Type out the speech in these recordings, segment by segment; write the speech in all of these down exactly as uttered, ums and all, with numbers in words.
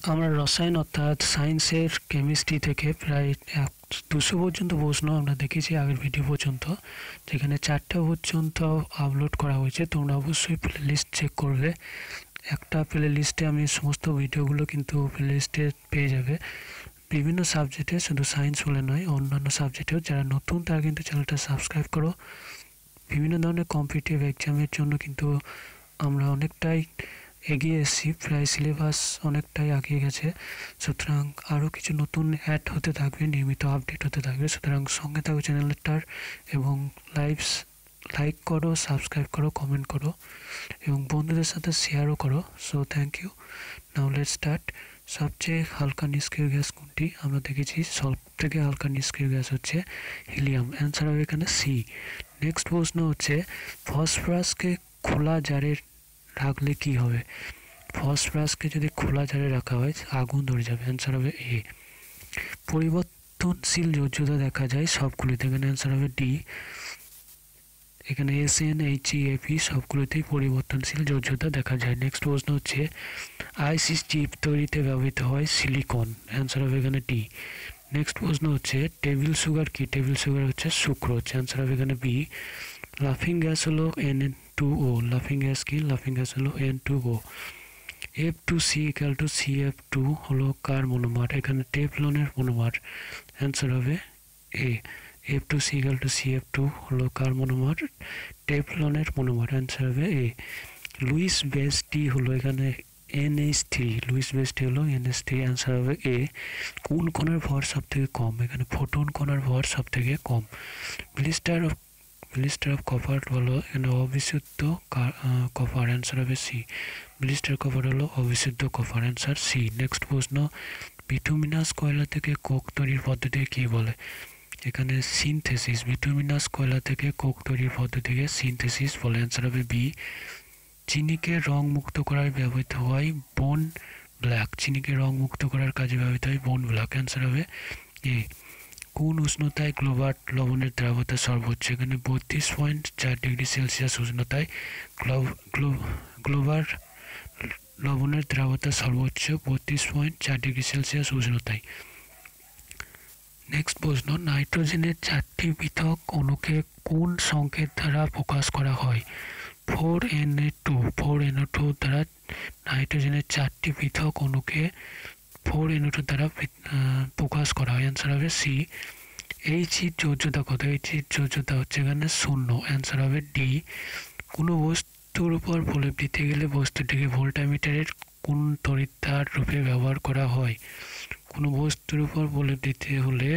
আমরা রসায়ন অর্থাৎ সায়েন্সের কেমিস্ট্রি থেকে প্রায় এক দুশো পর্যন্ত প্রশ্ন আমরা দেখেছি আগের ভিডিও পর্যন্ত, যেখানে চারটা পর্যন্ত আপলোড করা হয়েছে। তোমরা অবশ্যই প্লে লিস্ট চেক করবে। একটা প্লে লিস্টে আমি সমস্ত ভিডিওগুলো কিন্তু প্লে লিস্টে পেয়ে যাবে বিভিন্ন সাবজেক্টে, শুধু সায়েন্স বলে নয় অন্যান্য সাবজেক্টেও। যারা নতুন তারা কিন্তু চ্যানেলটা সাবস্ক্রাইব করো। বিভিন্ন ধরনের কম্পিটিটিভ এক্সামের জন্য কিন্তু আমরা অনেকটাই এগিয়ে এসেছি, প্রায় সিলেবাস অনেকটাই এগিয়ে গেছে। সুতরাং আরও কিছু নতুন অ্যাড হতে থাকবে, নিয়মিত আপডেট হতে থাকবে। সুতরাং সঙ্গে থাকো চ্যানেলটার এবং লাইভস লাইক করো, সাবস্ক্রাইব করো, কমেন্ট করো এবং বন্ধুদের সাথে শেয়ারও করো। So thank you. Now let's start. সবচেয়ে হালকা নিষ্ক্রিয় গ্যাস কোনটি? আমরা দেখেছি সব থেকে হালকা নিষ্ক্রিয় গ্যাস হচ্ছে হিলিয়াম। অ্যান্সার হবে এখানে সি। নেক্সট প্রশ্ন হচ্ছে ফসফরাসকে খোলা জারে রাখলে কি হবে? ফসফরাসকে যদি খোলা জারে রাখা হয় আগুন ধরে যাবে। অ্যান্সার হবে এ। পরিবর্তনশীল যোজ্যতা দেখা যায় সবগুলিতে, এখানে অ্যান্সার হবে ডি। এখানে S N H E F E সবগুলোতেই পরিবর্তনশীল যোজ্যতা দেখা যায়। নেক্সট প্রশ্ন হচ্ছে আইসি চিপ তৈরিতে ব্যবহৃত হয় সিলিকন। অ্যান্সার হবে এখানে ডি। নেক্সট প্রশ্ন হচ্ছে টেবিল সুগার কি? টেবিল সুগার হচ্ছে সুক্রোজ। অ্যান্সার হবে এখানে বি। লাফিং গ্যাস হলো এন টু ও। লাফিং গ্যাস কি? লাফিং গ্যাস হলো N two O. F two C equal two C F two হলো কার মনোমার? এখানে টেফলনের মনোমার। অ্যান্সার হবে A. F two C equal two C F two হলো কার মনোমার? টেফলনের মনোমার। অ্যান্সার হবে এ। লুইস বেস টি হলো এখানে N H three. Lewis base টি হলো এন এইচ থ্রি। অ্যান্সার হবে এ। কোন কণার ভর সব থেকে কম? এখানে ফোটন কণার ভর সব থেকে কম। Blister of blister of copper হলো এখানে অবিশুদ্ধ কপার। অ্যান্সার হবে সি। ব্লিস্টার কপার হলো অবিশুদ্ধ কপার। Answer C. নেক্সট প্রশ্ন বিটুমিনাস কয়লা থেকে কোক তৈরির পদ্ধতিকে কী বলে? এখানে সিনথেসিস। বিটুমিনাস কয়লা থেকে কোক তৈরির পদ্ধতিকে সিনথেসিস বলে। অ্যান্সার হবে বি। চিনিকে রং মুক্ত করার ব্যবহৃত হয় বোন ব্ল্যাক। চিনিকে রং মুক্ত করার কাজে ব্যবহৃত হয় বোন ব্ল্যাক। অ্যান্সার হবে এ। কোন উষ্ণতায় গ্লোবার লবণের দ্রাবতা সর্বোচ্চ? এখানে বত্রিশ পয়েন্ট চার ডিগ্রি সেলসিয়াস উষ্ণতায় গ্লোবার লবণের দ্রাবতা সর্বোচ্চ বত্রিশ পয়েন্ট চার ডিগ্রি সেলসিয়াস উষ্ণতায়। নেক্সট প্রশ্ন নাইট্রোজেনের চারটি পৃথক অণুকে কোন সংকেত দ্বারা প্রকাশ করা হয়? Four N A two. Four N O two দ্বারা নাইট্রোজেনের চারটি পৃথক অণুকে ফোর এন ও টু দ্বারা প্রকাশ করা হয়। অ্যান্সার হবে সি। এইচ এর যোজ্যতা কত? এইচ এর যোজ্যতা হচ্ছে এখানে শূন্য। অ্যান্সার হবে ডি। কোনো বস্তুর উপর প্রলেপ দিতে গেলে বস্তুটিকে ভোল্টামিটারের কোন তড়িৎদ্বার রূপে ব্যবহার করা হয়? কোনো বস্তুর উপর প্রলেপ দিতে হলে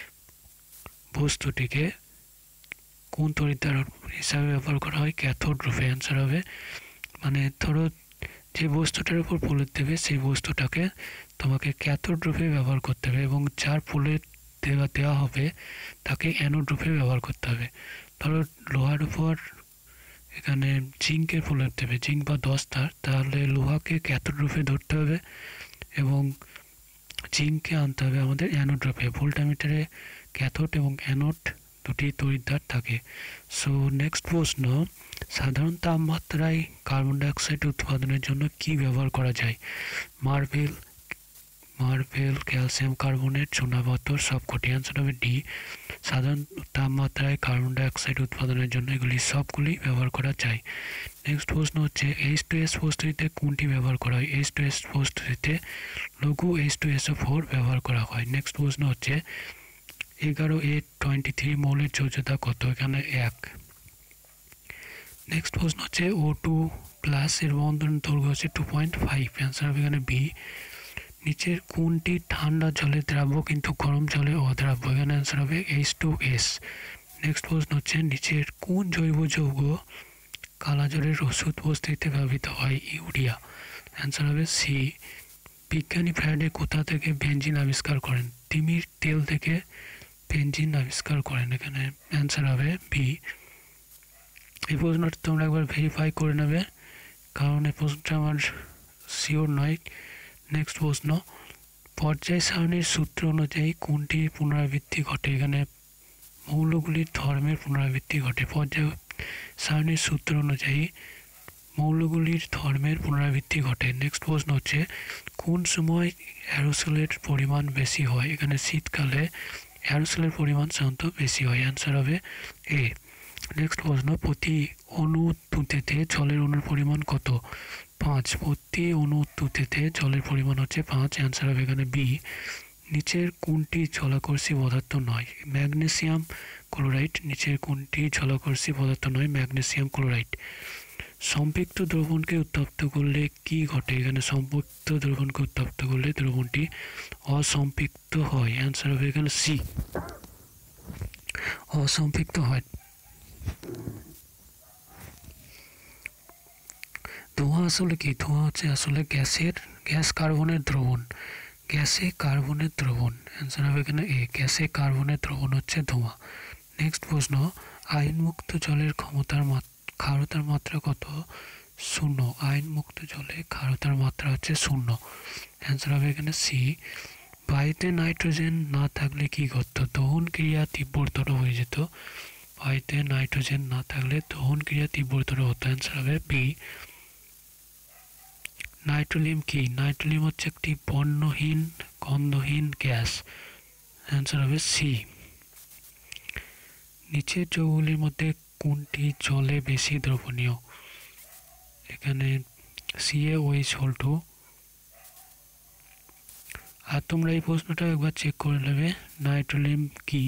বস্তুটিকে কোন তড়িৎদ্বার হিসাবে ব্যবহার করা হয়? ক্যাথোড রূপে। অ্যান্সার হবে মানে ধরো যে বস্তুটার উপর প্রলেপ দেবে সেই বস্তুটাকে তোমাকে ক্যাথোড রূপে ব্যবহার করতে হবে এবং যার প্রলেপ দেওয়া দেওয়া হবে তাকে অ্যানোড রূপে ব্যবহার করতে হবে। ধরো লোহার উপর এখানে জিঙ্কের প্রলেপ দেবে, জিঙ্ক বা দস্তার, তাহলে লোহাকে ক্যাথোড রূপে ধরতে হবে এবং জিঙ্ককে আনতে হবে আমাদের অ্যানোড রূপে। ভোল্টামিটারে ক্যাথোড এবং অ্যানোড দুটি তড়িৎদ্বার থাকে। সো নেক্সট প্রশ্ন সাধারণ তাপমাত্রায় কার্বন ডাইঅক্সাইড উৎপাদনের জন্য কি ব্যবহার করা যায়? মার্বেল মার্বেল ক্যালসিয়াম কার্বনেট, চুনাপাথর সবকটি। অ্যান্সার হবে ডি। সাধারণ তাপমাত্রায় কার্বন ডাইঅক্সাইড উৎপাদনের জন্য এগুলি সবগুলি ব্যবহার করা যায়। নেক্সট প্রশ্ন হচ্ছে এইচ টু এস প্রস্তুতিতে কোনটি ব্যবহার করা হয়? এইচ টু এস প্রস্তুতিতে লঘু H two S O four ব্যবহার করা হয়। নেক্সট প্রশ্ন হচ্ছে এগারো এ টোয়েন্টি থ্রি মৌলের যোজ্যতা কত? এখানে এক। নেক্সট প্রশ্ন হচ্ছে ও টু প্লাস এর বন্ধন দৈর্ঘ্য হচ্ছে টু পয়েন্ট ফাইভ। অ্যান্সার হবে এখানে বি। নিচের কোনটি ঠান্ডা জলে দ্রাব্য কিন্তু গরম জলে অদ্রাব্য? এখানে অ্যান্সার হবে এইচ টু এস। নেক্সট প্রশ্ন হচ্ছে নিচের কোন জৈব যৌগ কালাজ্বরের ওষুধ প্রস্তুতিতে ব্যবহৃত হয়? ইউরিয়া। অ্যান্সার হবে সি। বিজ্ঞানী ফ্যারাডে কোথা থেকে বেনজিন আবিষ্কার করেন? তিমির তেল থেকে বেনজিন আবিষ্কার করেন। এখানে অ্যান্সার হবে বি। এই প্রশ্নটা তোমরা একবার ভেরিফাই করে নেবে কারণ এই প্রশ্নটা আমার শিওর নয়। নেক্সট প্রশ্ন পর্যায় সারণীর সূত্র অনুযায়ী কোনটি পুনরাবৃত্তি ঘটে? এখানে মৌলগুলির ধর্মের পুনরাবৃত্তি ঘটে। পর্যায় সারণীর সূত্র অনুযায়ী মৌলগুলির ধর্মের পুনরাবৃত্তি ঘটে। নেক্সট প্রশ্ন হচ্ছে কোন সময় অ্যারোসলের পরিমাণ বেশি হয়? এখানে শীতকালে অ্যারোসলের পরিমাণ সাধারণত বেশি হয়। অ্যান্সার হবে এ। নেক্সট প্রশ্ন প্রতি অণুতে জলের অণুর পরিমাণ কত? পাঁচ। প্রতি অণুতে জলের পরিমাণ হচ্ছে পাঁচ। অ্যান্সার হবে এখানে বি। নিচের কোনটি জলাকর্ষী পদার্থ নয়? Magnesium chloride. নিচের কোনটি জলাকর্ষী পদার্থ নয়? Magnesium chloride. সম্পৃক্ত দ্রবণকে উত্তপ্ত করলে কি ঘটে? এখানে সম্পৃক্ত দ্রবণকে উত্তপ্ত করলে দ্রবণটি অসম্পৃক্ত হয়। অ্যান্সার হবে এখানে সি, অসম্পৃক্ত হয়। ধোঁয়া আসলে কি? ধোঁয়া হচ্ছে আসলে গ্যাসের গ্যাস কার্বনের দ্রবণ, গ্যাসে কার্বনের দ্রবণ। অ্যান্সার হবে এখানে এ, গ্যাসে কার্বনের দ্রবণ হচ্ছে ধোঁয়া। নেক্সট প্রশ্ন আয়নমুক্ত জলের ক্ষমতার ক্ষারতার মাত্রা কত? শূন্য। আয়নমুক্ত জলে ক্ষারতার মাত্রা হচ্ছে শূন্য। অ্যান্সার হবে এখানে সি। বায়ুতে নাইট্রোজেন না থাকলে কি ঘটতো? দহন ক্রিয়া তীব্রতর হয়ে যেত। বায়ুতে নাইট্রোজেন না থাকলে দহন ক্রিয়া তীব্রতর হতো। অ্যান্সার হবে বি। নাইট্রোলিয়াম কি? নাইট্রোলিয়াম হচ্ছে একটি বর্ণহীন গন্ধহীন গ্যাস। অ্যান্সার হবে সি। নিচের যৌগগুলির মধ্যে কোনটি জলে বেশি দ্রবণীয়? এখানে C A O H whole two. আর তোমরা এই প্রশ্নটা একবার চেক করে নেবে, নাইট্রোলিয়াম কি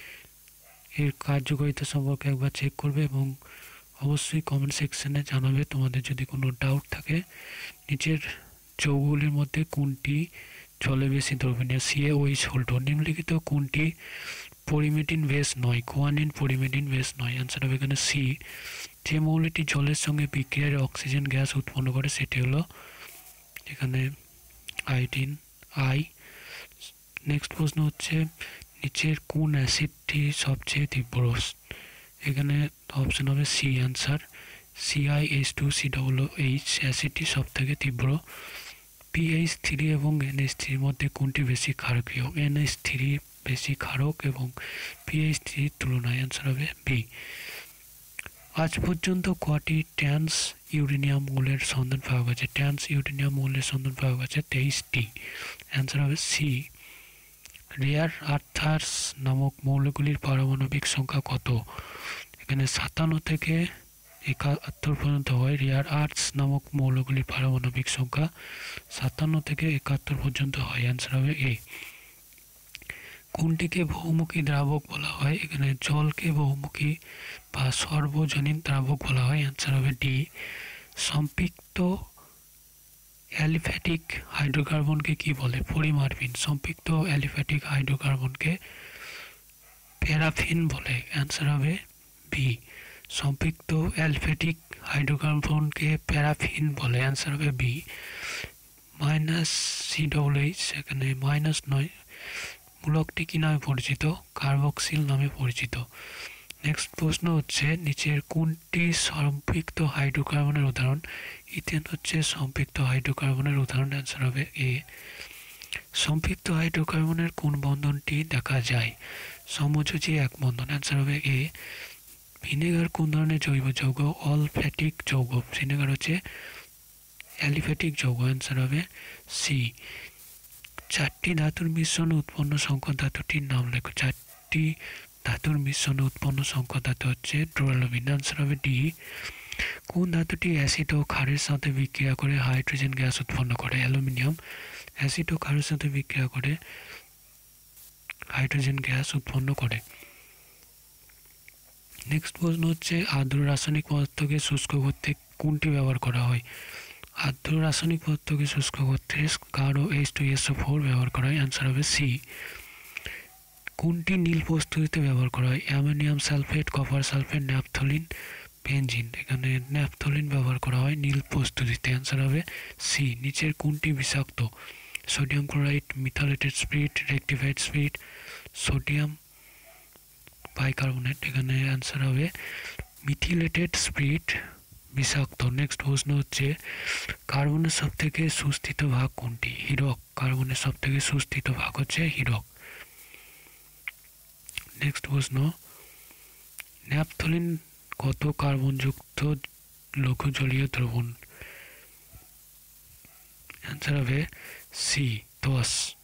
এর কার্যকারিতা সম্পর্কে একবার চেক করবে এবং অবশ্যই কমেন্ট সেকশনে জানাবে তোমাদের যদি কোনো ডাউট থাকে। নিচের যৌগগুলির মধ্যে কোনটি জলে বেশি দ্রবণীয়? C A O H whole two. নিম্নলিখিত কোনটি পরিমেটিন বেস নয়? কোয়ানিন পরিমেটিন বেস নয়। অ্যান্সার হবে এখানে সি। যে মৌলটি জলের সঙ্গে বিক্রিয়ায় অক্সিজেন গ্যাস উৎপন্ন করে সেটি হলো এখানে আয়োডিন আই। নেক্সট প্রশ্ন হচ্ছে নিচের কোন অ্যাসিডটি সবচেয়ে তীব্র? এখানে অপশন হবে C answer, C I H two C double H অ্যাসিডটি সব থেকে তীব্র। পিএইচ থ্রি এবং এনএইচ থ্রির মধ্যে কোনটি বেশি ক্ষারকীয়? এনএইচ থ্রি বেশি ক্ষারক এবং পিএইচ থ্রির তুলনায়। অ্যান্সার হবে বি। আজ পর্যন্ত কটি ট্রান্স ইউরেনিয়াম মৌলের সন্ধান পাওয়া গেছে? ট্রান্স ইউরেনিয়াম মৌলের সন্ধান পাওয়া গেছে তেইশটি। অ্যান্সার হবে সি। রেয়ার আর্থার্স নামক মৌলগুলির পারমাণবিক সংখ্যা কত? এখানে সাতান্ন থেকে একাত্তর পর্যন্ত হয়। রেয়ার আর্থস নামক মৌলগুলির পারমাণবিক সংখ্যা সাতান্ন থেকে একাত্তর পর্যন্ত হয়। অ্যান্সার হবে এ। কোনটিকে বহুমুখী দ্রাবক বলা হয়? এখানে জলকে বহুমুখী বা সর্বজনীন দ্রাবক বলা হয়। অ্যান্সার হবে ডি। সম্পৃক্ত অ্যালিফ্যাটিক হাইড্রোকার্বনকে কি বলে? পরিমার্বিন। সম্পৃক্ত অ্যালিফ্যাটিক হাইড্রোকার্বনকে প্যারাফিন বলে। অ্যান্সার হবে বি। সম্পৃক্ত অ্যালফ্যাটিক হাইড্রোকার্বনকে প্যারাফিন বলে। অ্যান্সার হবে B. Minus C double H, এখানে মাইনাস নয়, মূলকটি কি নামে পরিচিত? কার্বক্সিল নামে পরিচিত। নেক্সট প্রশ্ন হচ্ছে নিচের কোনটি সম্পৃক্ত হাইড্রোকার্বনের উদাহরণ? ইথেন হচ্ছে সম্পৃক্ত হাইড্রোকার্বনের উদাহরণ। অ্যান্সার হবে এ। সম্পৃক্ত হাইড্রোকার্বনের কোন বন্ধনটি দেখা যায়? সমযোজী এক বন্ধন। অ্যান্সার হবে এ। ভিনেগার কোন ধরনের জৈব যৌগ? অলফ্যাটিক যৌগ। ভিনেগার হচ্ছে অ্যালিফ্যাটিক যৌগ। অ্যান্সার হবে সি। চারটি ধাতুর মিশ্রণে উৎপন্ন সংকর ধাতুটির নাম লেখো। চারটি ধাতুর মিশ্রণে উৎপন্ন সংকর ধাতু হচ্ছে ডুরালোমিন। অ্যান্সার হবে ডি। কোন ধাতুটি অ্যাসিড ও ক্ষারের সাথে বিক্রিয়া করে হাইড্রোজেন গ্যাস উৎপন্ন করে? অ্যালুমিনিয়াম। অ্যাসিড ও ক্ষারের সাথে বিক্রিয়া করে হাইড্রোজেন গ্যাস উৎপন্ন করে। নেক্সট প্রশ্ন হচ্ছে আর্দ্র রাসায়নিক পদার্থকে শুষ্ক করতে কোনটি ব্যবহার করা হয়? আর্দ্র রাসায়নিক পদার্থকে শুষ্ক করতে গাঢ় H two S O four ব্যবহার করা হয়। অ্যান্সার হবে সি। কোনটি নীল প্রস্তুতিতে ব্যবহার করা হয়? Ammonium sulphate, copper sulphate, naphthalene, benzene. এখানে ন্যাপথলিন ব্যবহার করা হয় নীল প্রস্তুতিতে। অ্যান্সার হবে সি। নিচের কোনটি বিষাক্ত? Sodium chloride, methylated spirit, rectified spirit, sodium bicarbonate. এখানে অ্যান্সার হবে মিথিলেটেড স্পিরিট বিষাক্ত। নেক্সট প্রশ্ন হচ্ছে কার্বনের সব থেকে সুস্থিত ভাগ কোনটি? হীরক। কার্বনের সব থেকে সুস্থিত ভাগ হচ্ছে হীরক। নেক্সট প্রশ্ন ন্যাপথলিন কত কার্বনযুক্ত লঘু জলীয় দ্রবণ। অ্যান্সার হবে সি দশ।